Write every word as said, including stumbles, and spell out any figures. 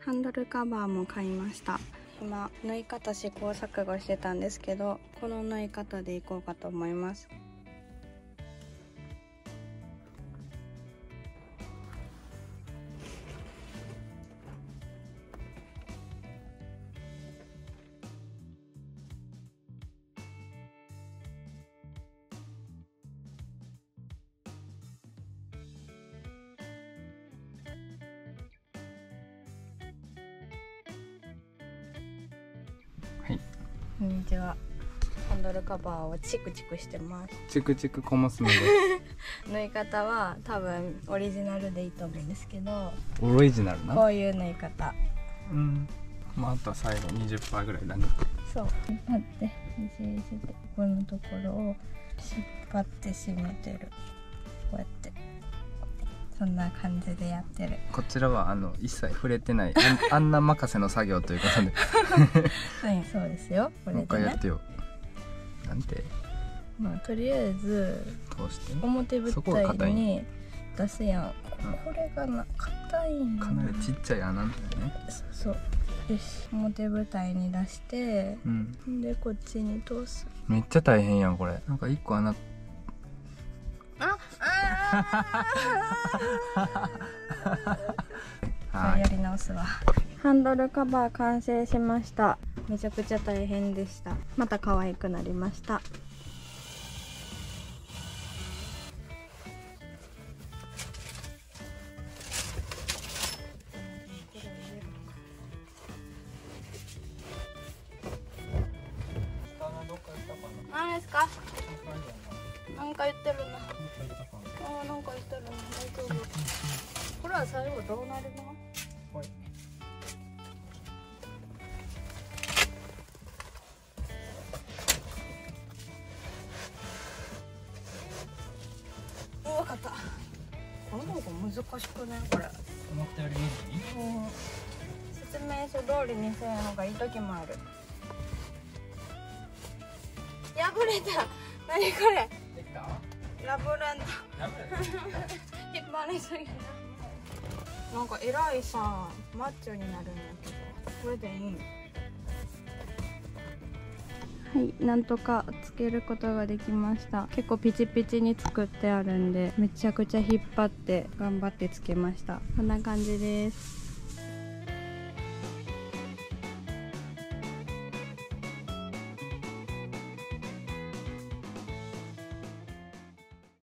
ハンドルカバーも買いました。今縫い方試行錯誤してたんですけど、この縫い方でいこうかと思います。 はい、 こんにちは。ハンドルカバーをチクチクしてます。 チクチク小娘です。 縫い方は多分オリジナルでいいと思うんですけど、 オリジナルな。 こういう縫い方。 うん。まああとは最後 にじゅっパーセント ぐらいだね。 そう。引っ張って見せて、ここのところを引っ張って締めてる。こうやって。そんな感じでやってる。 こちらはあの一切触れてないあんあんな任せの作業ということで。 はい、そうですよ。これでね。 もう一回やってよ。なんて。 まあとりあえずこうして表舞台に出すやん。これがな硬いんやな。 かなりちっちゃい穴なんだよね。 そう。よし、表舞台に出して、 うん、 でこっちに通す。 めっちゃ大変やんこれ。なんか一個穴。 あ、ああ。はい、やり直すわ。ハンドルカバー完成しました。めちゃくちゃ大変でした。また可愛くなりました。何ですか？なんか言ってるな。ああ、なんか言ってるな。大丈夫。これは最後どうなるの？はい。わかった。この方が難しくね、これ。 思ったよりいい。 もう説明書通りにせん方がいい時もある。破れた。何これ。 できた？ ラブランド。引っ張りすぎた。なんかえらいさ、マッチョになるんやけど、これでいいん？はい、なんとかつけることができました。結構ピチピチに作ってあるんで、めちゃくちゃ引っ張って頑張ってつけました。こんな感じです。